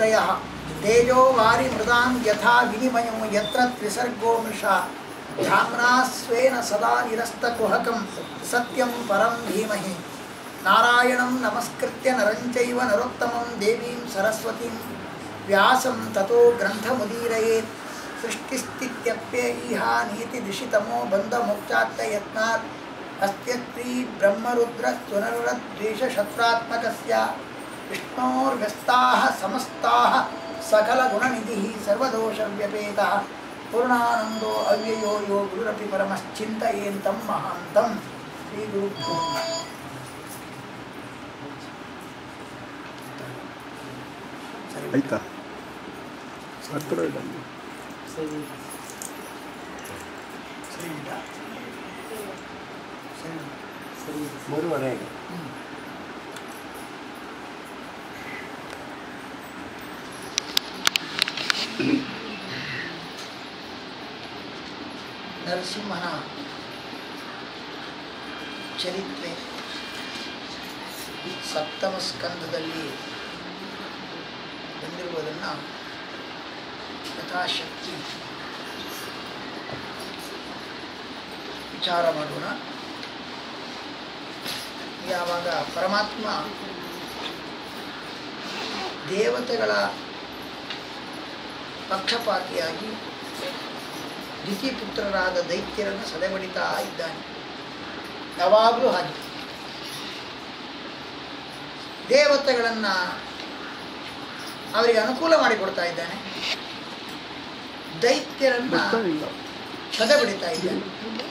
तेजो वारि मृदां यथा विनिमयो यत्र त्रिसर्गो मृषा धाम्ना स्वेन सदा निरस्तकुहकं सत्यं परं धीमहि नारायणं नमस्कृत्य नरं चैव नरोत्तमं देवीं सरस्वतीं व्यासं ततो ग्रन्थमुदीरयेत् सृष्टिस्थित्यप्ययीहा नीतिदिशितमो बन्धमोक्षार्थयत्नात् अस्त्यत्री ब्रह्मरुद्रस्तुनरुद्वेषशत्रात्मकस्य विष्णोर्व्यस्ताः समस्ताः सकलगुणनिधिः सर्वदोषव्यपेतः पूर्णानन्दो अव्ययो यो गुरुरपि परमश्चिन्तयेन्तं महान्तं श्रीगुरुभ्यो ಆಯ್ತಾ ಹತ್ರ ಮೂರುವರೆಗೆ ನರಸಿಂಹನ ಚರಿತ್ರೆ ಸಪ್ತಮ ಸ್ಕಂದದಲ್ಲಿ ಬಂದಿರುವುದನ್ನು ಯಥಾಶಕ್ತಿ ವಿಚಾರ ಮಾಡೋಣ. ಯಾವಾಗ ಪರಮಾತ್ಮ ದೇವತೆಗಳ ಪಕ್ಷಪಾತಿಯಾಗಿ ದ್ವಿತೀಪುತ್ರರಾದ ದೈತ್ಯರನ್ನು ಸದೆಬಡಿತಾ ಇದ್ದಾನೆ. ಯಾವಾಗಲೂ ಹಾಗೆ ದೇವತೆಗಳನ್ನು ಅವರಿಗೆ ಅನುಕೂಲ ಮಾಡಿಕೊಡ್ತಾ ಇದ್ದಾನೆ, ದೈತ್ಯರನ್ನ ಸದೆಬಡಿತಾ ಇದ್ದಾನೆ.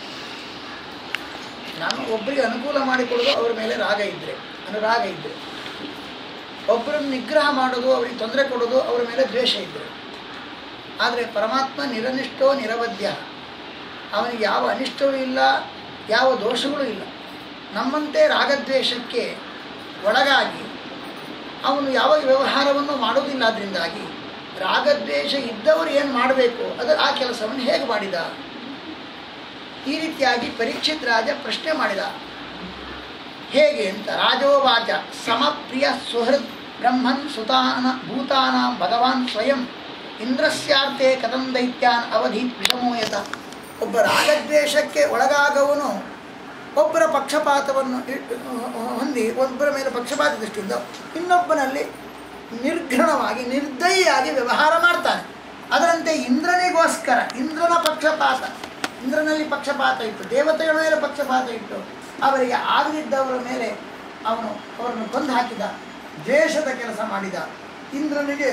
ನಾನು ಒಬ್ಬರಿಗೆ ಅನುಕೂಲ ಮಾಡಿಕೊಡೋದು ಅವರ ಮೇಲೆ ಅನುರಾಗ ಇದ್ದರೆ, ಒಬ್ಬರನ್ನು ನಿಗ್ರಹ ಮಾಡೋದು ಅವರಿಗೆ ತೊಂದರೆ ಕೊಡೋದು ಅವರ ಮೇಲೆ ದ್ವೇಷ ಇದ್ದರೆ. ಆದರೆ ಪರಮಾತ್ಮ ನಿರನಿಷ್ಠೋ ನಿರವಧ್ಯ, ಅವನಿಗೆ ಯಾವ ಅನಿಷ್ಟವೂ ಇಲ್ಲ, ಯಾವ ದೋಷಗಳೂ ಇಲ್ಲ. ನಮ್ಮಂತೆ ರಾಗದ್ವೇಷಕ್ಕೆ ಒಳಗಾಗಿ ಅವನು ಯಾವ ವ್ಯವಹಾರವನ್ನು ಮಾಡೋದಿಲ್ಲ. ಅದರಿಂದಾಗಿ ರಾಗದ್ವೇಷ ಇದ್ದವರು ಏನು ಮಾಡಬೇಕು ಆ ಕೆಲಸವನ್ನು ಹೇಗೆ ಮಾಡಿದ? ಈ ರೀತಿಯಾಗಿ ಪರೀಕ್ಷಿತ್ ರಾಜ ಪ್ರಶ್ನೆ ಮಾಡಿದ. ಹೇಗೆ ಅಂತ ರಾಜೋವಾಚ ಸಮಪ್ರಿಯ ಸುಹೃದ್ ಬ್ರಹ್ಮನ್ ಸುತಾನ ಭೂತಾನಾಂ ಭಗವಾನ್ ಸ್ವಯಂ ಇಂದ್ರಸ್ಯಾರ್ಥೆ ಕಥಂ ದೈತ್ಯಾನ್ ಅವಧೀತ್ ವಿಷಮೋಯತ. ಒಬ್ಬ ರಾಗದ್ವೇಷಕ್ಕೆ ಒಳಗಾಗವನು ಒಬ್ಬರ ಪಕ್ಷಪಾತವನ್ನು ಹೊಂದಿ ಒಬ್ಬರ ಮೇಲೆ ಪಕ್ಷಪಾತ ದೃಷ್ಟಿಯಿಂದ ಇನ್ನೊಬ್ಬನಲ್ಲಿ ನಿರ್ಘೃಣವಾಗಿ ನಿರ್ದಯಿಯಾಗಿ ವ್ಯವಹಾರ ಮಾಡ್ತಾನೆ. ಅದರಂತೆ ಇಂದ್ರನಿಗೋಸ್ಕರ ಇಂದ್ರನಲ್ಲಿ ಪಕ್ಷಪಾತ ಇಟ್ಟು, ದೇವತೆಗಳ ಮೇಲೆ ಪಕ್ಷಪಾತ ಇಟ್ಟು, ಅವರಿಗೆ ಆಗದಿದ್ದವರ ಮೇಲೆ ಅವರನ್ನು ಕೊಂದು ಹಾಕಿದ, ದ್ವೇಷದ ಕೆಲಸ ಮಾಡಿದ. ಇಂದ್ರನಿಗೆ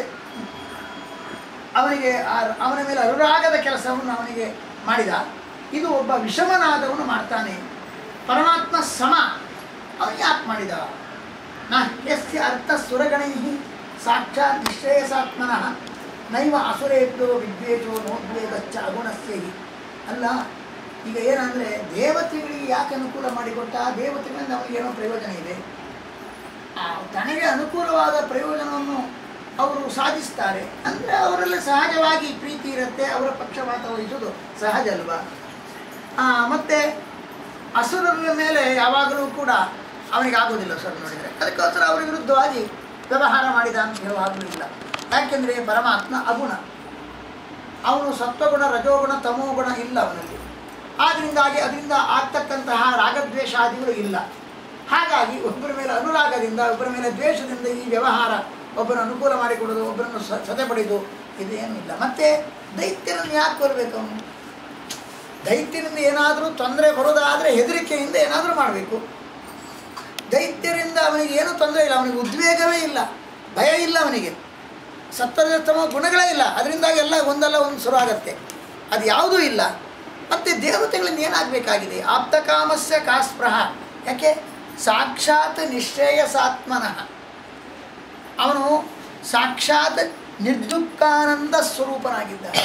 ಅವನ ಮೇಲೆ ಅನುರಾಗದ ಕೆಲಸವನ್ನು ಅವನಿಗೆ ಮಾಡಿದ. ಇದು ಒಬ್ಬ ವಿಷಮನಾದವನು ಮಾಡ್ತಾನೆ. ಪರಮಾತ್ಮ ಸಮ ಅವನು ಯಾಕೆ ಮಾಡಿದ? ಯಸ್ಯ ಅರ್ಥ ಸುರಗಣೈ ಸಾಕ್ಷಾತ್ ನಿಶ್ರೇಯಸಾತ್ಮನಃ ನೈವ ಅಸುರೇಭ್ಯೋ ವಿದ್ವೇಷೋ ನೋದ್ವೇಗಚ್ಚ ಅಗುಣಸ್ಯ ಹಿ. ಅಲ್ಲ, ಈಗ ಏನಂದರೆ ದೇವತೆಗಳಿಗೆ ಯಾಕೆ ಅನುಕೂಲ ಮಾಡಿಕೊಟ್ಟ? ದೇವತೆಗಳಿಂದ ಅವನಿಗೇನೋ ಪ್ರಯೋಜನ ಇದೆ, ತನಗೆ ಅನುಕೂಲವಾದ ಪ್ರಯೋಜನವನ್ನು ಅವರು ಸಾಧಿಸ್ತಾರೆ ಅಂದರೆ ಅವರಲ್ಲಿ ಸಹಜವಾಗಿ ಪ್ರೀತಿ ಇರುತ್ತೆ, ಅವರ ಪಕ್ಷಪಾತ ವಹಿಸೋದು ಸಹಜ ಅಲ್ವಾ? ಮತ್ತು ಅಸುರರ ಮೇಲೆ ಯಾವಾಗಲೂ ಕೂಡ ಅವನಿಗೆ ಆಗೋದಿಲ್ಲ ಸರ್ ನೋಡಿದರೆ, ಅದಕ್ಕೋಸ್ಕರ ಅವರ ವಿರುದ್ಧವಾಗಿ ವ್ಯವಹಾರ ಮಾಡಿದ ಅಂತ ಹೇಳುವಾಗಲೂ ಇಲ್ಲ. ಯಾಕೆಂದರೆ ಪರಮಾತ್ಮ ಅಗುಣ, ಅವನು ಸತ್ವಗುಣ ರಜೋಗುಣ ತಮೋಗುಣ ಇಲ್ಲ ಅವನಲ್ಲಿ. ಅದರಿಂದ ಆಗ್ತಕ್ಕಂತಹ ರಾಗದ್ವೇಷಾದಿಗಳು ಇಲ್ಲ. ಹಾಗಾಗಿ ಒಬ್ಬರ ಮೇಲೆ ಅನುರಾಗದಿಂದ ಒಬ್ಬರ ಮೇಲೆ ದ್ವೇಷದಿಂದ ಈ ವ್ಯವಹಾರ, ಒಬ್ಬರನ್ನು ಅನುಕೂಲ ಮಾಡಿಕೊಡೋದು, ಒಬ್ಬರನ್ನು ಸದೆಬಡಿದು ಇದೇನೂ ಇಲ್ಲ. ಮತ್ತು ದೈತ್ಯರನ್ನು ಯಾಕೆ ಬರಬೇಕು? ಅವನು ದೈತ್ಯರಿಂದ ಏನಾದರೂ ತೊಂದರೆ ಬರೋದಾದರೆ ಹೆದರಿಕೆಯಿಂದ ಏನಾದರೂ ಮಾಡಬೇಕು. ದೈತ್ಯರಿಂದ ಅವನಿಗೆ ಏನೂ ತೊಂದರೆ ಇಲ್ಲ, ಅವನಿಗೆ ಉದ್ವೇಗವೇ ಇಲ್ಲ, ಭಯ ಇಲ್ಲ, ಅವನಿಗೆ ಸತ್ವರಜಸ್ತಮ ಗುಣಗಳೇ ಇಲ್ಲ. ಅದರಿಂದಾಗಿ ಎಲ್ಲ ಒಂದಲ್ಲ ಒಂದು ಶುರು ಆಗತ್ತೆ, ಅದು ಯಾವುದೂ ಇಲ್ಲ. ಮತ್ತು ದೇವತೆಗಳಿಂದ ಏನಾಗಬೇಕಾಗಿದೆ? ಆಪ್ತಕಾಮಸ್ಯ ಕಾಸ್ಪೃಹ. ಯಾಕೆ? ಸಾಕ್ಷಾತ್ ನಿಶ್ರೇಯಸಾತ್ಮನಃ. ಅವನು ಸಾಕ್ಷಾತ್ ನಿರ್ದುಃಖಾನಂದ ಸ್ವರೂಪನಾಗಿದ್ದಾನೆ.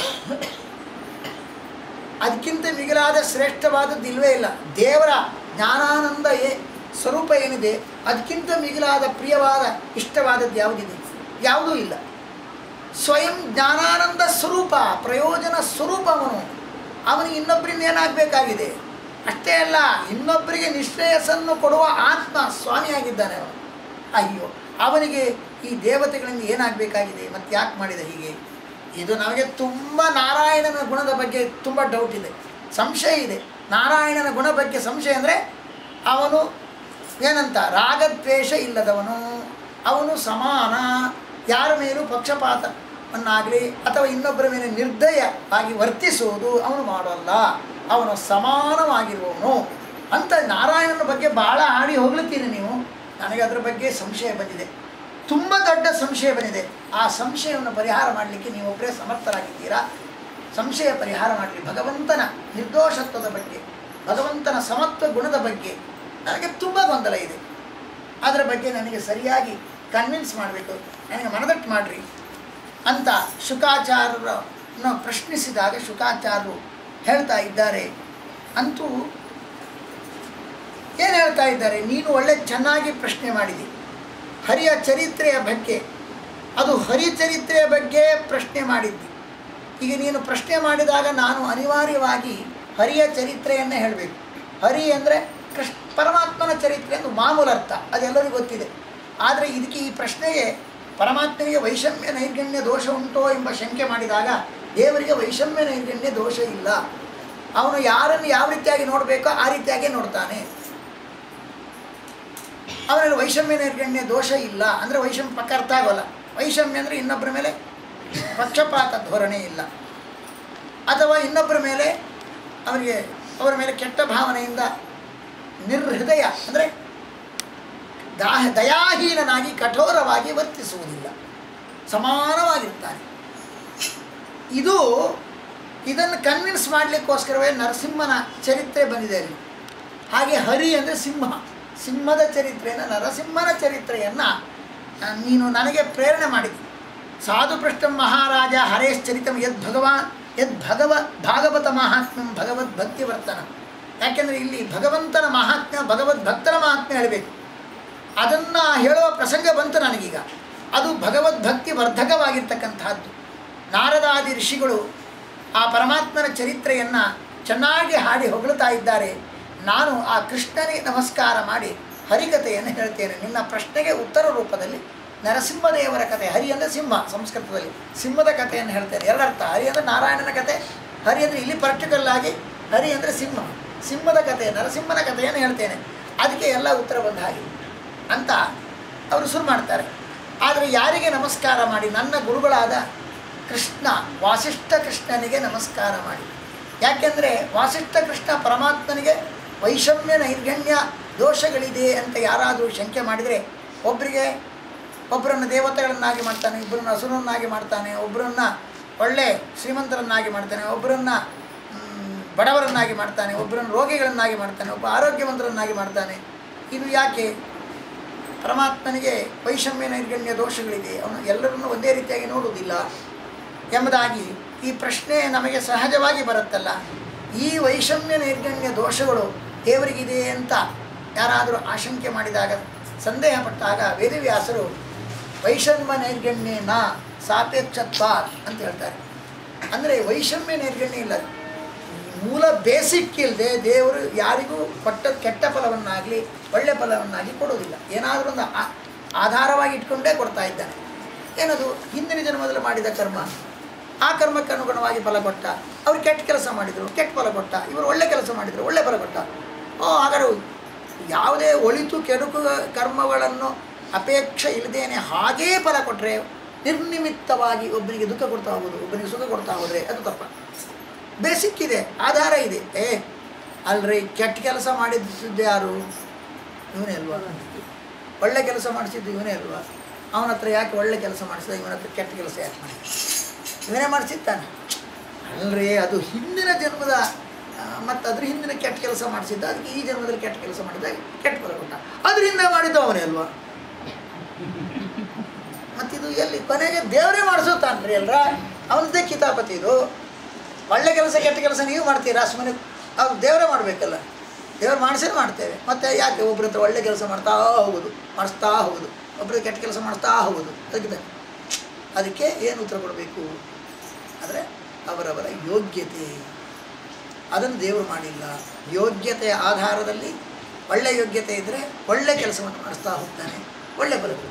ಅದಕ್ಕಿಂತ ಮಿಗಿಲಾದ ಶ್ರೇಷ್ಠವಾದದ್ದು ಇಲ್ಲವೇ ಇಲ್ಲ. ದೇವರ ಜ್ಞಾನಾನಂದ ಸ್ವರೂಪ ಏನಿದೆ ಅದಕ್ಕಿಂತ ಮಿಗಿಲಾದ ಪ್ರಿಯವಾದ ಇಷ್ಟವಾದದ್ದು ಯಾವುದಿದೆ? ಯಾವುದೂ ಇಲ್ಲ. ಸ್ವಯಂ ಜ್ಞಾನಾನಂದ ಸ್ವರೂಪ, ಪ್ರಯೋಜನ ಸ್ವರೂಪ ಅವನಿಗೆ ಇನ್ನೊಬ್ಬರಿಂದ ಏನಾಗಬೇಕಾಗಿದೆ? ಅಷ್ಟೇ ಅಲ್ಲ, ಇನ್ನೊಬ್ಬರಿಗೆ ನಿಶ್ರೇಯಸ್ಸನ್ನು ಕೊಡುವ ಆತ್ಮ ಸ್ವಾಮಿಯಾಗಿದ್ದಾನೆ ಅವನು. ಅಯ್ಯೋ, ಅವನಿಗೆ ಈ ದೇವತೆಗಳಿಂದ ಏನಾಗಬೇಕಾಗಿದೆ ಮತ್ತು ಯಾಕೆ ಮಾಡಿದೆ ಹೀಗೆ? ಇದು ನಮಗೆ ತುಂಬ ನಾರಾಯಣನ ಗುಣದ ಬಗ್ಗೆ ತುಂಬ ಡೌಟ್ ಇದೆ, ಸಂಶಯ ಇದೆ. ನಾರಾಯಣನ ಗುಣ ಬಗ್ಗೆ ಸಂಶಯ ಅಂದರೆ ಅವನು ಏನಂತ ರಾಗದ್ವೇಷ ಇಲ್ಲದವನು, ಅವನು ಸಮಾನ, ಯಾರ ಮೇಲೂ ಪಕ್ಷಪಾತವನ್ನಾಗಲಿ ಅಥವಾ ಇನ್ನೊಬ್ಬರ ಮೇಲೆ ನಿರ್ದಯವಾಗಿ ವರ್ತಿಸುವುದು ಅವನು ಮಾಡೋಲ್ಲ, ಅವನು ಸಮಾನವಾಗಿರುವವನು ಅಂತ ನಾರಾಯಣನ ಬಗ್ಗೆ ಭಾಳ ಹಾಡಿ ಹೋಗ್ಲತ್ತೀನಿ ನೀವು. ನನಗೆ ಅದರ ಬಗ್ಗೆ ಸಂಶಯ ಬಂದಿದೆ, ತುಂಬ ದೊಡ್ಡ ಸಂಶಯ ಬಂದಿದೆ. ಆ ಸಂಶಯವನ್ನು ಪರಿಹಾರ ಮಾಡಲಿಕ್ಕೆ ನೀವೊಬ್ಬರೇ ಸಮರ್ಥರಾಗಿದ್ದೀರಾ. ಸಂಶಯ ಪರಿಹಾರ ಮಾಡಲಿ. ಭಗವಂತನ ನಿರ್ದೋಷತ್ವದ ಬಗ್ಗೆ, ಭಗವಂತನ ಸಮತ್ವ ಗುಣದ ಬಗ್ಗೆ ನನಗೆ ತುಂಬ ಗೊಂದಲ ಇದೆ. ಅದರ ಬಗ್ಗೆ ನನಗೆ ಸರಿಯಾಗಿ ಕನ್ವಿನ್ಸ್ ಮಾಡಬೇಕು, ನನಗೆ ಮನದಟ್ಟು ಮಾಡಿರಿ ಅಂತ ಶುಕಾಚಾರ್ಯರನ್ನು ಪ್ರಶ್ನಿಸಿದಾಗ ಶುಕಾಚಾರ್ಯರು ಹೇಳ್ತಾ ಇದ್ದಾರೆ. ಅಂತೂ ಏನು ಹೇಳ್ತಾ ಇದ್ದಾರೆ? ನೀನು ಒಳ್ಳೆ ಚೆನ್ನಾಗಿ ಪ್ರಶ್ನೆ ಮಾಡಿದಿ ಹರಿಯ ಚರಿತ್ರೆಯ ಬಗ್ಗೆ. ಅದು ಹರಿಚರಿತ್ರೆಯ ಬಗ್ಗೆ ಪ್ರಶ್ನೆ ಮಾಡಿದ್ದಿ. ಈಗ ನೀನು ಪ್ರಶ್ನೆ ಮಾಡಿದಾಗ ನಾನು ಅನಿವಾರ್ಯವಾಗಿ ಹರಿಯ ಚರಿತ್ರೆಯನ್ನೇ ಹೇಳಬೇಕು. ಹರಿ ಅಂದರೆ ಪರಮಾತ್ಮನ ಚರಿತ್ರೆ ಎಂದು ಮಾಮೂಲು ಅರ್ಥ, ಅದೆಲ್ಲರಿಗೂ ಗೊತ್ತಿದೆ. ಆದರೆ ಇದಕ್ಕೆ ಈ ಪ್ರಶ್ನೆಗೆ ಪರಮಾತ್ಮನಿಗೆ ವೈಷಮ್ಯ ನೈರ್ಗಣ್ಯ ದೋಷ ಉಂಟೋ ಎಂಬ ಶಂಕೆ ಮಾಡಿದಾಗ ದೇವರಿಗೆ ವೈಷಮ್ಯ ನೈರ್ಗಣ್ಯ ದೋಷ ಇಲ್ಲ. ಅವನು ಯಾರನ್ನು ಯಾವ ರೀತಿಯಾಗಿ ನೋಡಬೇಕೋ ಆ ರೀತಿಯಾಗಿ ನೋಡ್ತಾನೆ. ಅವನಲ್ಲಿ ವೈಷಮ್ಯ ನೈರ್ಗಣ್ಯ ದೋಷ ಇಲ್ಲ ಅಂದರೆ ವೈಷಮ್ಯ ಪಕ್ಕ ಅರ್ಥ ಆಗೋಲ್ಲ. ವೈಷಮ್ಯ ಅಂದರೆ ಇನ್ನೊಬ್ಬರ ಮೇಲೆ ಪಕ್ಷಪಾತ ಧೋರಣೆ ಇಲ್ಲ, ಅಥವಾ ಇನ್ನೊಬ್ಬರ ಮೇಲೆ ಅವರ ಮೇಲೆ ಕೆಟ್ಟ ಭಾವನೆಯಿಂದ ನಿರ್ಹೃದಯ ಅಂದರೆ ದಯಾಹೀನನಾಗಿ ಕಠೋರವಾಗಿ ವರ್ತಿಸುವುದಿಲ್ಲ, ಸಮಾನವಾಗಿರ್ತಾನೆ. ಇದನ್ನು ಕನ್ವಿನ್ಸ್ ಮಾಡಲಿಕ್ಕೋಸ್ಕರವೇ ನರಸಿಂಹನ ಚರಿತ್ರೆ ಬಂದಿದೆ ಅಲ್ಲಿ. ಹಾಗೆ ಹರಿ ಅಂದರೆ ಸಿಂಹದ ಚರಿತ್ರೆಯನ್ನು, ನರಸಿಂಹನ ಚರಿತ್ರೆಯನ್ನು ನೀನು ನನಗೆ ಪ್ರೇರಣೆ ಮಾಡಿದಿ. ಸಾಧು ಪೃಷ್ಟಂ ಮಹಾರಾಜ ಹರೇಶ್ಚರಿತಂ ಭಾಗವತ ಮಹಾತ್ಮ್ಯಂ ಭಗವದ್ಭಕ್ತಿ ವರ್ತನ. ಯಾಕೆಂದರೆ ಇಲ್ಲಿ ಭಗವಂತನ ಮಹಾತ್ಮ್ಯ, ಭಗವದ್ಭಕ್ತರ ಮಹಾತ್ಮ್ಯ ಹೇಳಬೇಕು. ಅದನ್ನು ಹೇಳುವ ಪ್ರಸಂಗ ಬಂತು ನನಗೀಗ. ಅದು ಭಗವದ್ಭಕ್ತಿ ವರ್ಧಕವಾಗಿರ್ತಕ್ಕಂಥದ್ದು. ನಾರದಾದಿ ಋಷಿಗಳು ಆ ಪರಮಾತ್ಮನ ಚರಿತ್ರೆಯನ್ನು ಚೆನ್ನಾಗಿ ಹಾಡಿ ಹೊಗಳುತ್ತಾ ಇದ್ದಾರೆ. ನಾನು ಆ ಕೃಷ್ಣನಿಗೆ ನಮಸ್ಕಾರ ಮಾಡಿ ಹರಿಕಥೆಯನ್ನು ಹೇಳ್ತೇನೆ. ನಿನ್ನ ಪ್ರಶ್ನೆಗೆ ಉತ್ತರ ರೂಪದಲ್ಲಿ ನರಸಿಂಹದೇವರ ಕಥೆ, ಹರಿ ಅಂದರೆ ಸಿಂಹ, ಸಂಸ್ಕೃತದಲ್ಲಿ ಸಿಂಹದ ಕಥೆಯನ್ನು ಹೇಳ್ತೇನೆ. ಎರಡರ್ಥ, ಹರಿ ಅಂದರೆ ನಾರಾಯಣನ ಕಥೆ, ಹರಿ ಅಂದರೆ ಇಲ್ಲಿ ಪರ್ಟಿಕ್ಯುಲರ್ ಆಗಿ ಹರಿ ಅಂದರೆ ಸಿಂಹದ ಕಥೆ, ನರಸಿಂಹನ ಕಥೆಯನ್ನು ಹೇಳ್ತೇನೆ. ಅದಕ್ಕೆ ಎಲ್ಲ ಉತ್ತರ ಬಂದ ಹಾಗೆ ಅಂತ ಅವರು ಶುರು ಮಾಡ್ತಾರೆ. ಆದರೆ ಯಾರಿಗೆ ನಮಸ್ಕಾರ ಮಾಡಿ? ನನ್ನ ಗುರುಗಳಾದ ಕೃಷ್ಣ, ವಾಸಿಷ್ಠ ಕೃಷ್ಣನಿಗೆ ನಮಸ್ಕಾರ ಮಾಡಿ. ಯಾಕೆಂದರೆ ವಾಸಿಷ್ಠ ಕೃಷ್ಣ ಪರಮಾತ್ಮನಿಗೆ ವೈಷಮ್ಯ ನೈರ್ಗಣ್ಯ ದೋಷಗಳಿದೆ ಅಂತ ಯಾರಾದರೂ ಶಂಕೆ ಮಾಡಿದರೆ ಒಬ್ಬರನ್ನು ದೇವತೆಗಳನ್ನಾಗಿ ಮಾಡ್ತಾನೆ, ಒಬ್ಬರನ್ನು ಹಸುರನ್ನಾಗಿ ಮಾಡ್ತಾನೆ, ಒಬ್ಬರನ್ನು ಒಳ್ಳೆ ಶ್ರೀಮಂತರನ್ನಾಗಿ ಮಾಡ್ತಾನೆ, ಒಬ್ಬರನ್ನು ಬಡವರನ್ನಾಗಿ ಮಾಡ್ತಾನೆ, ಒಬ್ಬರನ್ನು ರೋಗಿಗಳನ್ನಾಗಿ ಮಾಡ್ತಾನೆ, ಒಬ್ಬ ಆರೋಗ್ಯವಂತರನ್ನಾಗಿ ಮಾಡ್ತಾನೆ. ಇದು ಯಾಕೆ? ಪರಮಾತ್ಮನಿಗೆ ವೈಷಮ್ಯ ನೈರ್ಗಣ್ಯ ದೋಷಗಳಿದೆ, ಅವನು ಎಲ್ಲರನ್ನೂ ಒಂದೇ ರೀತಿಯಾಗಿ ನೋಡುವುದಿಲ್ಲ ಎಂಬುದಾಗಿ ಈ ಪ್ರಶ್ನೆ ನಮಗೆ ಸಹಜವಾಗಿ ಬರುತ್ತಲ್ಲ. ಈ ವೈಷಮ್ಯ ನೈರ್ಗಣ್ಯ ದೋಷಗಳು ದೇವರಿಗಿದೆ ಅಂತ ಯಾರಾದರೂ ಆಶಂಕೆ ಮಾಡಿದಾಗ, ಸಂದೇಹ ಪಟ್ಟಾಗ ವೇದವ್ಯಾಸರು ವೈಷಮ್ಯ ನೈರ್ಗಣ್ಯನ ಸಾಪೇಕ್ಷತ್ವ ಅಂತ ಹೇಳ್ತಾರೆ. ಅಂದರೆ ವೈಷಮ್ಯ ನೈರ್ಗಣ್ಯ ಇಲ್ಲ, ಮೂಲ ಬೇಸಿಕ್ ಇಲ್ಲದೆ ದೇವರು ಯಾರಿಗೂ ಕೊಟ್ಟ ಕೆಟ್ಟ ಫಲವನ್ನಾಗಲಿ ಒಳ್ಳೆ ಫಲವನ್ನಾಗಿ ಕೊಡುವುದಿಲ್ಲ. ಏನಾದರೂ ಒಂದು ಆಧಾರವಾಗಿ ಇಟ್ಕೊಂಡೇ ಕೊಡ್ತಾ ಇದ್ದಾನೆ. ಏನದು? ಹಿಂದಿನ ಜನ್ಮದಲ್ಲಿ ಮಾಡಿದ ಕರ್ಮ, ಆ ಕರ್ಮಕ್ಕೆ ಅನುಗುಣವಾಗಿ ಫಲ ಕೊಟ್ಟ. ಅವರು ಕೆಟ್ಟ ಕೆಲಸ ಮಾಡಿದರು, ಕೆಟ್ಟ ಫಲ ಕೊಟ್ಟ. ಇವರು ಒಳ್ಳೆ ಕೆಲಸ ಮಾಡಿದರು, ಒಳ್ಳೆ ಫಲ ಕೊಟ್ಟ. ಹಾಗಾದ್ರೆ ಯಾವುದೇ ಒಳಿತು ಕೆಡುಕು ಕರ್ಮಗಳನ್ನು ಅಪೇಕ್ಷೆ ಇಲ್ಲದೇನೆ ಹಾಗೇ ಫಲ ಕೊಟ್ಟರೆ, ನಿರ್ನಿಮಿತ್ತವಾಗಿ ಒಬ್ಬನಿಗೆ ದುಃಖ ಕೊಡ್ತಾ ಹೋಗೋದು, ಒಬ್ಬನಿಗೆ ಸುಖ ಕೊಡ್ತಾ ಹೋದರೆ ಅದು ತಪ್ಪ. ಬೇಸಿಕ್ ಇದೆ, ಆಧಾರ ಇದೆ. ಅಲ್ರಿ, ಕೆಟ್ಟ ಕೆಲಸ ಮಾಡಿದ್ದು ಯಾರು? ಇವನೇ ಅಲ್ವಾ? ಒಳ್ಳೆ ಕೆಲಸ ಮಾಡಿಸಿದ್ದು ಇವನೇ ಅಲ್ವಾ? ಅವನ ಹತ್ರ ಯಾಕೆ ಒಳ್ಳೆ ಕೆಲಸ ಮಾಡಿಸಿದ, ಇವನ ಹತ್ರ ಕೆಟ್ಟ ಕೆಲಸ ಯಾಕೆ ಮಾಡಿ? ಇವನೇ ಮಾಡಿಸಿದ್ದಾನೆ ಅಲ್ರಿ. ಅದು ಹಿಂದಿನ ಜನ್ಮದ ಮತ್ತು ಅದ್ರ ಹಿಂದಿನ ಕೆಟ್ಟ ಕೆಲಸ ಮಾಡಿಸಿದ್ದ, ಅದಕ್ಕೆ ಈ ಜನ್ಮದಲ್ಲಿ ಕೆಟ್ಟ ಕೆಲಸ ಮಾಡಿದಾಗ ಕೆಟ್ಟ ಫಲ ಕೊಟ್ಟ. ಅದರಿಂದ ಮಾಡಿದ್ದು ಅವನೇ ಅಲ್ವಾ? ಮತ್ತಿದು ಎಲ್ಲಿ ಕೊನೆಗೆ ದೇವರೇ ಮಾಡಿಸುತ್ತಾನ್ರಿ ಅಲ್ರ? ಅವನದ್ದೇ ಕಿತಾಪತಿ ಇದು. ಒಳ್ಳೆ ಕೆಲಸ ಕೆಟ್ಟ ಕೆಲಸ ನೀವು ಮಾಡ್ತೀರಾ, ಸುಮ್ಮನೆ ಅವ್ರು ದೇವರೇ ಮಾಡಬೇಕಲ್ಲ. ದೇವ್ರು ಮಾಡಿಸೇ ಮಾಡ್ತೇವೆ. ಮತ್ತು ಯಾಕೆ ಒಬ್ಬರ ಹತ್ರ ಒಳ್ಳೆ ಕೆಲಸ ಮಾಡಿಸ್ತಾ ಹೋಗೋದು, ಒಬ್ಬರ ಕೆಟ್ಟ ಕೆಲಸ ಮಾಡಿಸ್ತಾ ಹೋಗೋದು? ಅದಕ್ಕೆ ಏನು ಉತ್ತರ ಕೊಡಬೇಕು? ಆದರೆ ಅವರವರ ಯೋಗ್ಯತೆ, ಅದನ್ನು ದೇವರು ಮಾಡಿಲ್ಲ. ಯೋಗ್ಯತೆಯ ಆಧಾರದಲ್ಲಿ ಒಳ್ಳೆ ಯೋಗ್ಯತೆ ಇದ್ದರೆ ಒಳ್ಳೆ ಕೆಲಸವನ್ನು ಮಾಡಿಸ್ತಾ ಹೋಗ್ತಾನೆ, ಒಳ್ಳೆ ಫಲ ಕೊಡ್ತಾನೆ.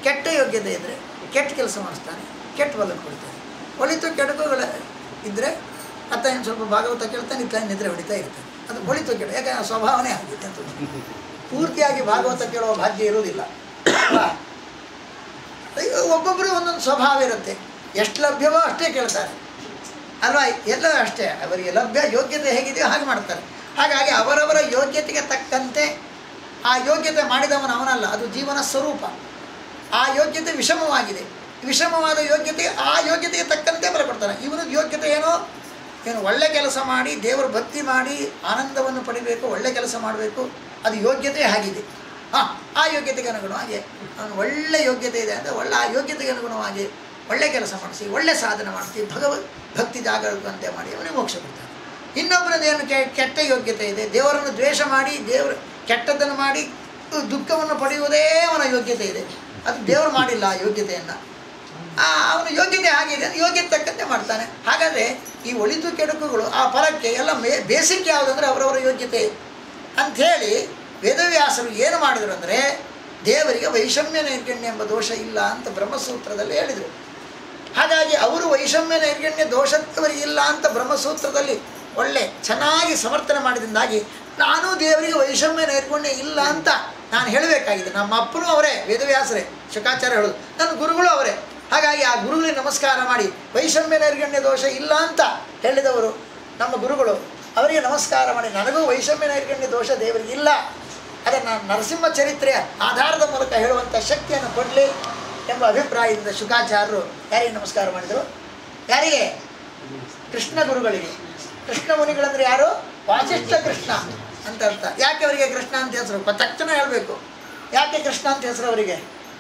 ಕೆಟ್ಟ ಯೋಗ್ಯತೆ ಇದ್ದರೆ ಕೆಟ್ಟ ಕೆಲಸ ಮಾಡಿಸ್ತಾನೆ, ಕೆಟ್ಟ ಫಲ ಕೊಡ್ತಾನೆ. ಒಳಿತು ಕೆಡುಕುಗಳ ಇದ್ದರೆ ಅತ್ತ ಏನು ಸ್ವಲ್ಪ ಭಾಗವತ ಕೇಳ್ತಾನೆ, ಇತ್ತ ನಿದ್ರೆ ಹೊಡಿತಾ ಇರ್ತಾನೆ. ಅದು ಒಳಿತು ಕೆಡು, ಯಾಕಂದರೆ ಸ್ವಭಾವನೇ ಆಗಿದೆ ಅಂತ. ಪೂರ್ತಿಯಾಗಿ ಭಾಗವತ ಕೇಳುವ ಭಾಗ್ಯ ಇರುವುದಿಲ್ಲ ಅಲ್ವಾ? ಒಬ್ಬೊಬ್ಬರು ಒಂದೊಂದು ಸ್ವಭಾವ ಇರುತ್ತೆ. ಎಷ್ಟು ಲಭ್ಯವೋ ಅಷ್ಟೇ ಕೇಳ್ತಾರೆ ಅಲ್ವಾ? ಎಲ್ಲ ಅಷ್ಟೇ, ಅವರಿಗೆ ಲಭ್ಯ ಯೋಗ್ಯತೆ ಹೇಗಿದೆಯೋ ಹಾಗೆ ಮಾಡ್ತಾರೆ. ಹಾಗಾಗಿ ಅವರವರ ಯೋಗ್ಯತೆಗೆ ತಕ್ಕಂತೆ ಆ ಯೋಗ್ಯತೆ ಮಾಡಿದವನು ಅವನಲ್ಲ, ಅದು ಜೀವನ ಸ್ವರೂಪ. ಆ ಯೋಗ್ಯತೆ ವಿಷಮವಾಗಿದೆ, ವಿಷಮವಾದ ಯೋಗ್ಯತೆ ಆ ಯೋಗ್ಯತೆಗೆ ತಕ್ಕಂತೆ ಫಲ ಕೊಡ್ತಾನೆ. ಇವನ ಯೋಗ್ಯತೆ ಏನು ಒಳ್ಳೆ ಕೆಲಸ ಮಾಡಿ ದೇವರ ಭಕ್ತಿ ಮಾಡಿ ಆನಂದವನ್ನು ಪಡಿಬೇಕು, ಒಳ್ಳೆ ಕೆಲಸ ಮಾಡಬೇಕು, ಅದು ಯೋಗ್ಯತೆ ಆಗಿದೆ. ಆ ಯೋಗ್ಯತೆಗೆ ಅನುಗುಣವಾಗಿ ಅವನು ಒಳ್ಳೆ ಯೋಗ್ಯತೆ ಇದೆ ಅಂದರೆ ಆ ಯೋಗ್ಯತೆಗೆ ಅನುಗುಣವಾಗಿ ಒಳ್ಳೆ ಕೆಲಸ ಮಾಡಿಸಿ, ಒಳ್ಳೆ ಸಾಧನೆ ಮಾಡಿಸಿ, ಭಕ್ತಿ ಜಾಗೃತಂತೆ ಮಾಡಿ ಅವನಿಗೆ ಮೋಕ್ಷ ಕೊಡ್ತಾನೆ. ಇನ್ನೊಬ್ಬರದ್ದು ಏನು ಕೆಟ್ಟ ಯೋಗ್ಯತೆ ಇದೆ, ದೇವರನ್ನು ದ್ವೇಷ ಮಾಡಿ ದೇವರು ಕೆಟ್ಟದ್ದನ್ನು ಮಾಡಿ ದುಃಖವನ್ನು ಪಡೆಯುವುದೇ ಅವನ ಯೋಗ್ಯತೆ ಇದೆ. ಅದು ದೇವರು ಮಾಡಿಲ್ಲ ಆ ಯೋಗ್ಯತೆಯನ್ನು. ಅವನ ಯೋಗ್ಯತೆ ಆಗಿದೆ, ಯೋಗ್ಯತೆ ತಕ್ಕಂತೆ ಮಾಡ್ತಾನೆ. ಹಾಗಾದರೆ ಈ ಒಳಿತು ಕೆಡುಕುಗಳು ಆ ಫಲಕ್ಕೆ ಎಲ್ಲ ಬೇಸಿಕ್ ಯಾವುದಂದರೆ ಅವರವರ ಯೋಗ್ಯತೆ ಅಂಥೇಳಿ ವೇದವ್ಯಾಸರು ಏನು ಮಾಡಿದರು ಅಂದರೆ ದೇವರಿಗೆ ವೈಷಮ್ಯ ನೈರ್ಗಣ್ಯ ಎಂಬ ದೋಷ ಇಲ್ಲ ಅಂತ ಬ್ರಹ್ಮಸೂತ್ರದಲ್ಲಿ ಹೇಳಿದರು. ಹಾಗಾಗಿ ಅವರು ವೈಷಮ್ಯ ನೈರ್ಗಣ್ಯ ದೋಷದವರಿಗೆ ಇಲ್ಲ ಅಂತ ಬ್ರಹ್ಮಸೂತ್ರದಲ್ಲಿ ಒಳ್ಳೆ ಚೆನ್ನಾಗಿ ಸಮರ್ಥನೆ ಮಾಡಿದಿಂದಾಗಿ ನಾನು ದೇವರಿಗೆ ವೈಷಮ್ಯ ನೈರ್ಗುಣ್ಯ ಇಲ್ಲ ಅಂತ ನಾನು ಹೇಳಬೇಕಾಗಿದೆ. ನಮ್ಮ ಅಪ್ಪನೂ ಅವರೇ, ವೇದವ್ಯಾಸರೇ, ಶುಕಾಚಾರ್ಯ ಹೇಳೋದು, ನನ್ನ ಗುರುಗಳು ಅವರೇ. ಹಾಗಾಗಿ ಆ ಗುರುಗಳಿಗೆ ನಮಸ್ಕಾರ ಮಾಡಿ ವೈಷಮ್ಯ ನೈರ್ಗಣ್ಯ ದೋಷ ಇಲ್ಲ ಅಂತ ಹೇಳಿದವರು ನಮ್ಮ ಗುರುಗಳು, ಅವರಿಗೆ ನಮಸ್ಕಾರ ಮಾಡಿ ನನಗೂ ವೈಷಮ್ಯ ನೈರ್ಗಣ್ಯ ದೋಷ ದೇವರಿಗೆ ಇಲ್ಲ, ಅದನ್ನು ನರಸಿಂಹ ಚರಿತ್ರೆಯ ಆಧಾರದ ಮೂಲಕ ಹೇಳುವಂಥ ಶಕ್ತಿಯನ್ನು ಕೊಡಲಿ ಎಂಬ ಅಭಿಪ್ರಾಯದಿಂದ ಶುಕಾಚಾರ್ಯರು ಯಾರಿಗೆ ನಮಸ್ಕಾರ ಮಾಡಿದರು? ಯಾರಿಗೆ? ಕೃಷ್ಣ ಗುರುಗಳಿಗೆ. ಕೃಷ್ಣ ಮುನಿಗಳಂದರೆ ಯಾರು? ವಾಸಿಷ್ಠ ಕೃಷ್ಣ ಅಂತ ಅರ್ಥ. ಯಾಕೆ ಅವರಿಗೆ ಕೃಷ್ಣ ಅಂತ ಹೆಸರು? ತಕ್ಷಣ ಹೇಳಬೇಕು. ಯಾಕೆ ಕೃಷ್ಣ ಅಂತ ಹೆಸರು ಅವರಿಗೆ?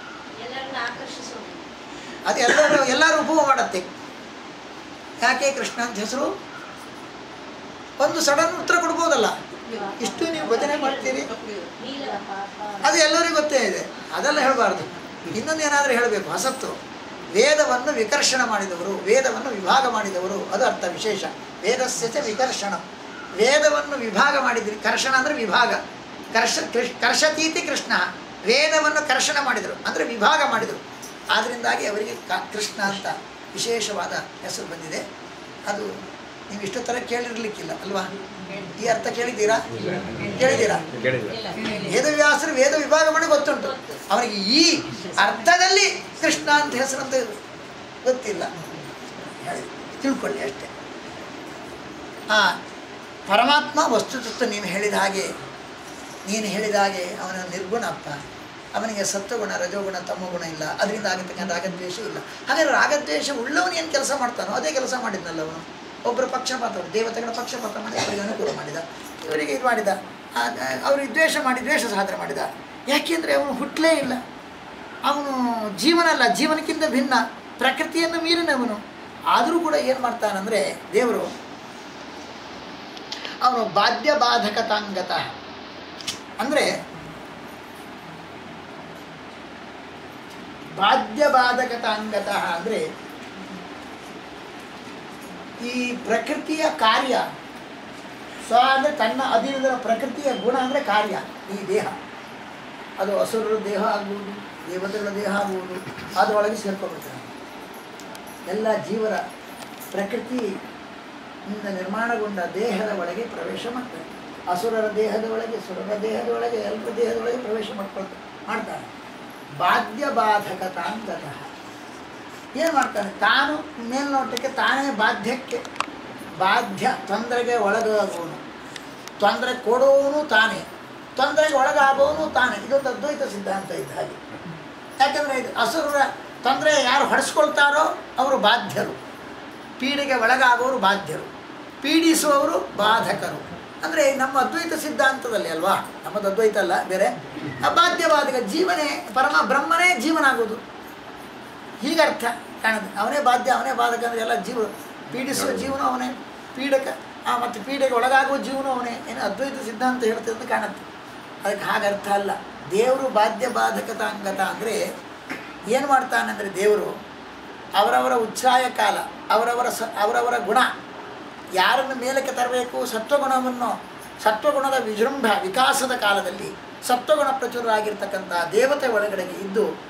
ಅದು ಎಲ್ಲರೂ ಉಪಯೋಗ ಮಾಡುತ್ತೆ. ಯಾಕೆ ಕೃಷ್ಣ ಅಂತ ಹೆಸರು? ಒಂದು ಸಡನ್ ಉತ್ತರ ಕೊಡ್ಬೋದಲ್ಲ, ಇಷ್ಟು ನೀವು ಭಜನೆ ಮಾಡ್ತೀರಿ, ಅದು ಎಲ್ಲರಿಗೂ ಗೊತ್ತೇ ಇದೆ, ಅದೆಲ್ಲ ಹೇಳಬಾರ್ದು. ಇನ್ನೊಂದು ಏನಾದರೂ ಹೇಳಬೇಕು, ಹೊಸತ್ತು. ವೇದವನ್ನು ವಿಕರ್ಷಣ ಮಾಡಿದವರು, ವೇದವನ್ನು ವಿಭಾಗ ಮಾಡಿದವರು, ಅದು ಅರ್ಥ ವಿಶೇಷ. ವೇದಸ್ಯ ವಿಕರ್ಷಣ, ವೇದವನ್ನು ವಿಭಾಗ ಮಾಡಿದ್ರಿ. ಕರ್ಷಣ ಅಂದರೆ ವಿಭಾಗ, ಕರ್ಷತೀತಿ ಕೃಷ್ಣ, ವೇದವನ್ನು ಕರ್ಷಣ ಮಾಡಿದರು ಅಂದರೆ ವಿಭಾಗ ಮಾಡಿದರು. ಆದ್ದರಿಂದಾಗಿ ಅವರಿಗೆ ಕೃಷ್ಣ ಅಂತ ವಿಶೇಷವಾದ ಹೆಸರು ಬಂದಿದೆ. ಅದು ನೀವು ಇಷ್ಟು ಥರ ಕೇಳಿರ್ಲಿಕ್ಕಿಲ್ಲ ಅಲ್ವಾ? ಈ ಅರ್ಥ ಕೇಳಿದ್ದೀರಾ? ಕೇಳಿದ್ದೀರಾ? ವೇದವ್ಯಾಸರು ವೇದ ವಿಭಾಗ ಮಾಡಿ ಗೊತ್ತುಂಟು, ಅವನಿಗೆ ಈ ಅರ್ಥದಲ್ಲಿ ಕೃಷ್ಣ ಅಂತ ಹೆಸರಂತ ಗೊತ್ತಿಲ್ಲ. ತಿಳ್ಕೊಳ್ಳಿ ಅಷ್ಟೇ. ಪರಮಾತ್ಮ ವಸ್ತುತತ್ವ ನೀನು ಹೇಳಿದ ಹಾಗೆ ಅವನ ನಿರ್ಗುಣಪ್ಪ. ಅವನಿಗೆ ಸತ್ವಗುಣ, ರಜೋಗುಣ, ತಮೋಗುಣ ಇಲ್ಲ. ಅದರಿಂದ ಆಗತಕ್ಕಂಥ ರಾಗದ್ವೇಷ ಇಲ್ಲ. ಹಾಗಾದರೆ ರಾಗದ್ವೇಷ ಉಳ್ಳವನು ಏನು ಕೆಲಸ ಮಾಡ್ತಾನೋ ಅದೇ ಕೆಲಸ ಮಾಡಿದ್ನಲ್ಲ ಅವನು. ಒಬ್ಬರು ಪಕ್ಷಪಾತ, ದೇವತೆಗಳ ಪಕ್ಷಪಾತ ಮಾಡಿ ಅವರಿಗೆ ಅನುಕೂಲ ಮಾಡಿದ, ಇವರಿಗೆ ಇದು ಮಾಡಿದ, ಅವ್ರಿಗೆ ದ್ವೇಷ ಮಾಡಿ ದ್ವೇಷ ಸಾಧನೆ ಮಾಡಿದ. ಯಾಕೆಂದರೆ ಅವನು ಹುಟ್ಟಲೇ ಇಲ್ಲ, ಅವನು ಜೀವನ ಅಲ್ಲ, ಜೀವನಕ್ಕಿಂತ ಭಿನ್ನ, ಪ್ರಕೃತಿಯನ್ನು ಮೀರಿನವನು. ಆದರೂ ಕೂಡ ಏನು ಮಾಡ್ತಾನಂದರೆ ದೇವರು ಅವನು ಬಾಧ್ಯ ಬಾಧಕತಾಂಗತ ಅಂದರೆ ಬಾಧ್ಯ ಬಾಧಕತಾಂಗತ ಅಂದರೆ ಈ ಪ್ರಕೃತಿಯ ಕಾರ್ಯ ಅಂದರೆ ತನ್ನ ಅಧೀನದ ಪ್ರಕೃತಿಯ ಗುಣ ಅಂದರೆ ಕಾರ್ಯ. ಈ ದೇಹ ಅದು ಅಸುರರ ದೇಹ ಆಗ್ಬೋದು, ದೇವತೆಗಳ ದೇಹ ಆಗ್ಬೋದು, ಅದರೊಳಗೆ ಸೇರ್ಕೊಂಡ್ಬಿಡ್ತಾರೆ. ಎಲ್ಲ ಜೀವರ ಪ್ರಕೃತಿಯಿಂದ ನಿರ್ಮಾಣಗೊಂಡ ದೇಹದ ಒಳಗೆ ಪ್ರವೇಶ ಮಾಡ್ತಾರೆ. ಅಸುರರ ದೇಹದ ಒಳಗೆ, ಸುರರ ದೇಹದ ಒಳಗೆ, ಎಲ್ಲರ ದೇಹದೊಳಗೆ ಪ್ರವೇಶ ಮಾಡ್ತಾರೆ. ಬಾಧ್ಯ ಬಾಧಕತಾಂಗತಃ ಏನು ಮಾಡ್ತಾನೆ? ತಾನು ಮೇಲ್ನೋಟಕ್ಕೆ ತಾನೇ ಬಾಧ್ಯ ತೊಂದರೆಗೆ ಒಳಗಾಗುವನು, ತೊಂದರೆ ಕೊಡುವವನು ತಾನೇ, ತೊಂದರೆಗೆ ಒಳಗಾಗುವವನು ತಾನೇ. ಇದೊಂದು ಅದ್ವೈತ ಸಿದ್ಧಾಂತ ಇದ್ದ ಹಾಗೆ. ಯಾಕಂದರೆ ಇದು ಅಸುರರ ತೊಂದರೆ ಯಾರು ಹೊಡೆಸ್ಕೊಳ್ತಾರೋ ಅವರು ಬಾಧ್ಯರು, ಪೀಡೆಗೆ ಒಳಗಾಗೋರು ಬಾಧ್ಯರು, ಪೀಡಿಸುವವರು ಬಾಧಕರು. ಅಂದರೆ ನಮ್ಮ ಅದ್ವೈತ ಸಿದ್ಧಾಂತದಲ್ಲಿ ಅಲ್ವಾ, ನಮ್ಮದು ಅದ್ವೈತ ಅಲ್ಲ ಬೇರೆ, ಬಾಧ್ಯ ಬಾಧಕ ಜೀವನೇ ಬ್ರಹ್ಮನೇ ಜೀವನ ಆಗೋದು, ಹೀಗರ್ಥ ಕಾಣುತ್ತೆ. ಅವನೇ ಬಾಧ್ಯ, ಅವನೇ ಬಾಧಕ ಅಂದರೆ ಎಲ್ಲ ಜೀವ, ಪೀಡಿಸುವ ಜೀವನ ಅವನೇ, ಪೀಡಕ ಮತ್ತು ಪೀಡೆಗೆ ಒಳಗಾಗುವ ಜೀವನ ಅವನೇ. ಏನು ಅದ್ವೈತ ಸಿದ್ಧಾಂತ ಹೇಳ್ತದೆ ಅಂತ ಕಾಣುತ್ತೆ. ಅದಕ್ಕೆ ಹಾಗರ್ಥ ಅಲ್ಲ. ದೇವರು ಬಾಧ್ಯ ಬಾಧಕತಾಂಗತ ಅಂದರೆ ಏನು ಮಾಡ್ತಾನಂದರೆ ದೇವರು ಅವರವರ ಉಚ್ಛ್ರಾಯ ಕಾಲ, ಅವರವರ ಗುಣ ಯಾರನ್ನು ಮೇಲಕ್ಕೆ ತರಬೇಕು, ಸತ್ವಗುಣದ ವಿಜೃಂಭ ವಿಕಾಸದ ಕಾಲದಲ್ಲಿ ಸತ್ವಗುಣ ಪ್ರಚುರರಾಗಿರ್ತಕ್ಕಂಥ ದೇವತೆ ಒಳಗಡೆಗೆ ಇದ್ದು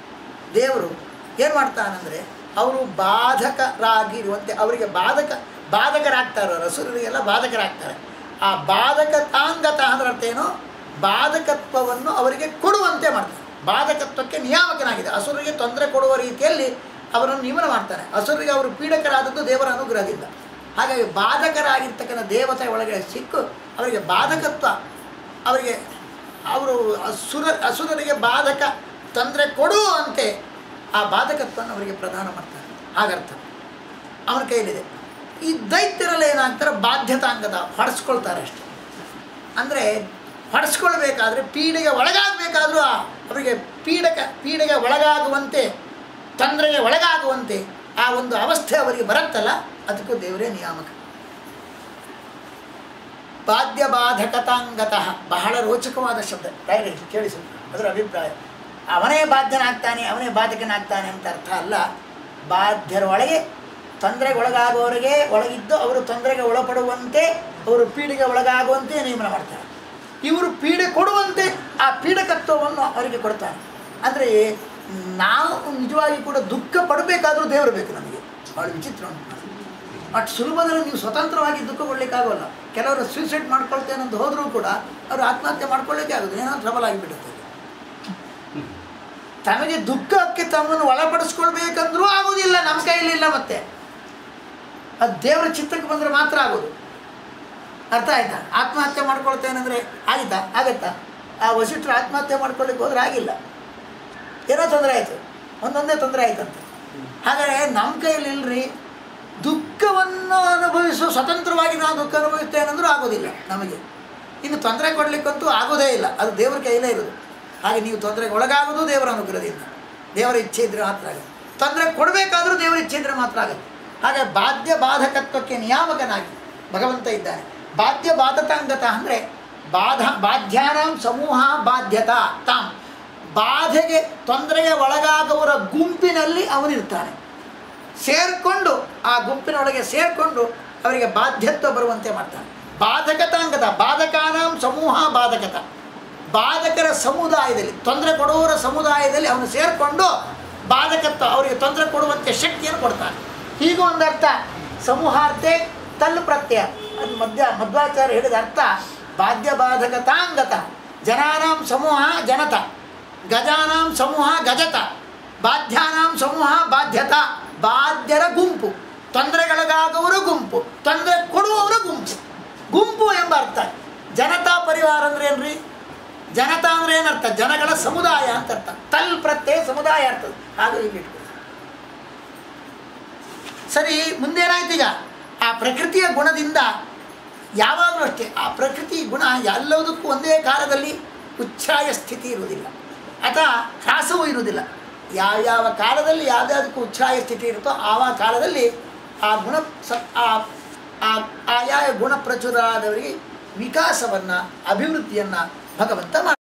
ದೇವರು ಏನು ಮಾಡ್ತಾನಂದರೆ ಅವರು ಬಾಧಕರಾಗಿರುವಂತೆ ಅವರಿಗೆ ಬಾಧಕರಾಗ್ತಾರೆ, ಅಸುರರಿಗೆಲ್ಲ ಬಾಧಕರಾಗ್ತಾರೆ. ಆ ಬಾಧಕತಾಂಗತ ಅಂದ್ರೆ ಅರ್ಥ ಏನು? ಬಾಧಕತ್ವವನ್ನು ಅವರಿಗೆ ಕೊಡುವಂತೆ ಮಾಡ್ತಾರೆ. ಬಾಧಕತ್ವಕ್ಕೆ ನಿಯಾಮಕನಾಗಿದೆ. ಅಸುರರಿಗೆ ತೊಂದರೆ ಕೊಡುವ ರೀತಿಯಲ್ಲಿ ಅವರನ್ನು ನಿಯಮನ ಮಾಡ್ತಾನೆ. ಅಸುರರಿಗೆ ಅವರು ಪೀಡಕರಾದದ್ದು ದೇವರ ಅನುಗ್ರಹದಿಂದ. ಹಾಗಾಗಿ ಬಾಧಕರಾಗಿರ್ತಕ್ಕಂಥ ದೇವತೆ ಒಳಗೆ ಸಿಕ್ಕು ಅವರಿಗೆ ಬಾಧಕತ್ವ, ಅವರಿಗೆ ಅವರು ಅಸುರರಿಗೆ ಬಾಧಕ ತೊಂದರೆ ಕೊಡುವಂತೆ ಆ ಬಾಧಕತ್ವವನ್ನು ಅವರಿಗೆ ಪ್ರದಾನ ಮಾಡ್ತಾರೆ. ಹಾಗರ್ಥ ಅವನ ಕೈಲಿದೆ. ಈ ದೈತ್ಯರಲ್ಲಿ ಏನಾಗ್ತಾರೆ? ಬಾಧ್ಯತಾಂಗದ ಹೊಡೆಸ್ಕೊಳ್ತಾರೆ ಅಷ್ಟೆ. ಅಂದರೆ ಹೊಡೆಸ್ಕೊಳ್ಬೇಕಾದ್ರೆ ಪೀಡೆಗೆ ಒಳಗಾಗಬೇಕಾದ್ರೂ ಅವರಿಗೆ ಪೀಡೆಗೆ ಒಳಗಾಗುವಂತೆ, ತೊಂದರೆಗೆ ಒಳಗಾಗುವಂತೆ ಆ ಒಂದು ಅವಸ್ಥೆ ಅವರಿಗೆ ಬರುತ್ತಲ್ಲ, ಅದಕ್ಕೂ ದೇವರೇ ನಿಯಾಮಕ. ಬಾಧ್ಯ ಬಾಧಕತಾಂಗತಃ ಬಹಳ ರೋಚಕವಾದ ಶಬ್ದ. ಡೈರೆಕ್ಟ್ ಕೇಳಿಸು ಅದರ ಅಭಿಪ್ರಾಯ. ಅವನೇ ಬಾಧ್ಯನಾಗ್ತಾನೆ, ಅವನೇ ಬಾಧಕನಾಗ್ತಾನೆ ಅಂತ ಅರ್ಥ ಅಲ್ಲ. ಬಾಧ್ಯರ ಒಳಗೆ ತೊಂದರೆಗೆ ಒಳಗಾಗುವವರಿಗೆ ಒಳಗಿದ್ದು ಅವರು ತೊಂದರೆಗೆ ಒಳಪಡುವಂತೆ, ಅವರು ಪೀಡೆಗೆ ಒಳಗಾಗುವಂತೆ ನಿಯಮನ ಮಾಡ್ತಾರೆ. ಇವರು ಪೀಡೆ ಕೊಡುವಂತೆ ಆ ಪೀಡಕತ್ವವನ್ನು ಅವರಿಗೆ ಕೊಡ್ತಾರೆ. ಅಂದರೆ ನಾವು ನಿಜವಾಗಿ ಕೂಡ ದುಃಖ ಪಡಬೇಕಾದ್ರೂ ದೇವರು ಬೇಕು ನಮಗೆ. ಭಾಳ ವಿಚಿತ್ರ ಉಂಟು. ಅಷ್ಟು ಸುಲಭದಲ್ಲಿ ನೀವು ಸ್ವತಂತ್ರವಾಗಿ ದುಃಖ ಕೊಡಲಿಕ್ಕಾಗೋಲ್ಲ. ಕೆಲವರು ಸೂಸೈಡ್ ಮಾಡ್ಕೊಳ್ತೇನೆ ಅಂತ ಹೋದರೂ ಕೂಡ ಅವರು ಆತ್ಮಹತ್ಯೆ ಮಾಡ್ಕೊಳ್ಳಿಕ್ಕೆ ಆಗೋದು, ಏನೋ ಟ್ರಬಲ್ ಆಗಿಬಿಡುತ್ತೆ. ತಮಗೆ ದುಃಖಕ್ಕೆ ತಮ್ಮನ್ನು ಒಳಪಡಿಸ್ಕೊಳ್ಬೇಕಂದ್ರೂ ಆಗೋದಿಲ್ಲ, ನಮ್ಮ ಕೈಯಲ್ಲಿಲ್ಲ. ಮತ್ತೆ ಅದು ದೇವರ ಚಿತ್ತಕ್ಕೆ ಬಂದರೆ ಮಾತ್ರ ಆಗೋದು. ಅರ್ಥ ಆಯ್ತಾ? ಆತ್ಮಹತ್ಯೆ ಮಾಡ್ಕೊಳ್ತೇನೆಂದರೆ ಆಗತ್ತಾ? ಆ ವಸಿಷ್ಠರು ಆತ್ಮಹತ್ಯೆ ಮಾಡ್ಕೊಳ್ಳಿಕ್ಕೆ ಹೋದ್ರೆ ಆಗಿಲ್ಲ, ಏನೋ ತೊಂದರೆ ಆಯಿತು, ಒಂದೊಂದೇ ತೊಂದರೆ ಆಯ್ತಂತ. ಹಾಗಾದರೆ ನಮ್ಮ ಕೈಯಲ್ಲಿ ಇಲ್ಲರಿ. ದುಃಖವನ್ನು ಅನುಭವಿಸುವ ಸ್ವತಂತ್ರವಾಗಿ ನಾವು ದುಃಖ ಅನುಭವಿಸ್ತೇನೆಂದ್ರೂ ಆಗೋದಿಲ್ಲ ನಮಗೆ. ಇನ್ನು ತೊಂದರೆ ಕೊಡಲಿಕ್ಕಂತೂ ಆಗೋದೇ ಇಲ್ಲ, ಅದು ದೇವರ ಕೈಯಲ್ಲೇ ಇರೋದು. ಹಾಗೆ ನೀವು ತೊಂದರೆಗೆ ಒಳಗಾಗೋದು ದೇವರ ಅನುಗ್ರಹದಿಂದ, ದೇವರ ಇಚ್ಛೆ ಇದ್ದರೆ ಮಾತ್ರ ಆಗುತ್ತೆ. ತೊಂದರೆ ಕೊಡಬೇಕಾದ್ರೂ ದೇವರ ಇಚ್ಛೆ ಇದ್ದರೆ ಮಾತ್ರ ಆಗುತ್ತೆ. ಹಾಗೆ ಬಾಧ್ಯ ಬಾಧಕತ್ವಕ್ಕೆ ನಿಯಾಮಕನಾಗಿ ಭಗವಂತ ಇದ್ದಾನೆ. ಬಾಧ್ಯ ಬಾಧತಾಂಗತ ಅಂದರೆ ಬಾಧ್ಯಾನಾಂ ಸಮೂಹ ಬಾಧ್ಯತಾ ತಾಂ, ಬಾಧೆಗೆ ತೊಂದರೆಗೆ ಒಳಗಾಗುವವರ ಗುಂಪಿನಲ್ಲಿ ಅವನಿರ್ತಾನೆ. ಸೇರಿಕೊಂಡು ಆ ಗುಂಪಿನೊಳಗೆ ಸೇರಿಕೊಂಡು ಅವರಿಗೆ ಬಾಧ್ಯತ್ವ ಬರುವಂತೆ ಮಾಡ್ತಾನೆ. ಬಾಧಕತಾಂಗತ ಬಾಧಕಾನಾಂ ಸಮೂಹ ಬಾಧಕತ, ಬಾಧಕರ ಸಮುದಾಯದಲ್ಲಿ, ತೊಂದರೆ ಕೊಡುವವರ ಸಮುದಾಯದಲ್ಲಿ ಅವನು ಸೇರಿಕೊಂಡು ಬಾಧಕತ್ವ ಅವರಿಗೆ ತೊಂದರೆ ಕೊಡುವಂತೆ ಶಕ್ತಿಯನ್ನು ಕೊಡ್ತಾನೆ. ಹೀಗೂ ಒಂದರ್ಥ. ಸಮೂಹಾರ್ಥೆ ತಲ್ಲು ಪ್ರತ್ಯಯ, ಅದು ಮಧ್ವಾಚಾರ್ಯ ಹೇಳಿದ ಅರ್ಥ. ಬಾಧ್ಯ ಬಾಧಕತಾಂಗತ, ಜನಾನಾಂ ಸಮೂಹ ಜನತ, ಗಜಾನಾಂ ಸಮೂಹ ಗಜತ, ಬಾಧ್ಯಾನಾಂ ಸಮೂಹ ಬಾಧ್ಯತ. ಬಾಧ್ಯರ ಗುಂಪು, ತೊಂದರೆಗೊಳಗಾಗುವವರ ಗುಂಪು, ತೊಂದರೆ ಕೊಡುವವರ ಗುಂಪು ಎಂಬ ಅರ್ಥ. ಜನತಾ ಪರಿವಾರ ಅಂದರೆ ಏನ್ರಿ? ಜನತಾ ಅಂದರೆ ಏನರ್ಥ? ಜನಗಳ ಸಮುದಾಯ ಅಂತ ಅರ್ಥ. ತಲ್ ಪ್ರತ್ಯಯ ಸಮುದಾಯ ಅರ್ಥದ. ಹಾಗೂ ಇಲ್ಲಿ ಇಟ್ಕೊಳ್ಳಿ. ಸರಿ, ಮುಂದೇನಾಯ್ತು? ಈಗ ಆ ಪ್ರಕೃತಿಯ ಗುಣದಿಂದ ಯಾವಾಗಲೂ ಅಷ್ಟೇ ಆ ಪ್ರಕೃತಿ ಗುಣ ಎಲ್ಲದಕ್ಕೂ ಒಂದೇ ಕಾಲದಲ್ಲಿ ಉಚ್ಛ್ರಾಯ ಸ್ಥಿತಿ ಇರುವುದಿಲ್ಲ ಅಥವಾ ಹ್ರಾಸವೂ ಇರುವುದಿಲ್ಲ. ಯಾವ್ಯಾವ ಕಾಲದಲ್ಲಿ ಯಾವುದಕ್ಕೂ ಉಚ್ಛ್ರಾಯ ಸ್ಥಿತಿ ಇರುತ್ತೋ ಆವ ಕಾಲದಲ್ಲಿ ಆ ಗುಣ ಆಯಾ ಗುಣ ಪ್ರಚುರರಾದವರಿಗೆ ವಿಕಾಸವನ್ನು, ಅಭಿವೃದ್ಧಿಯನ್ನು ಭಗವಂತ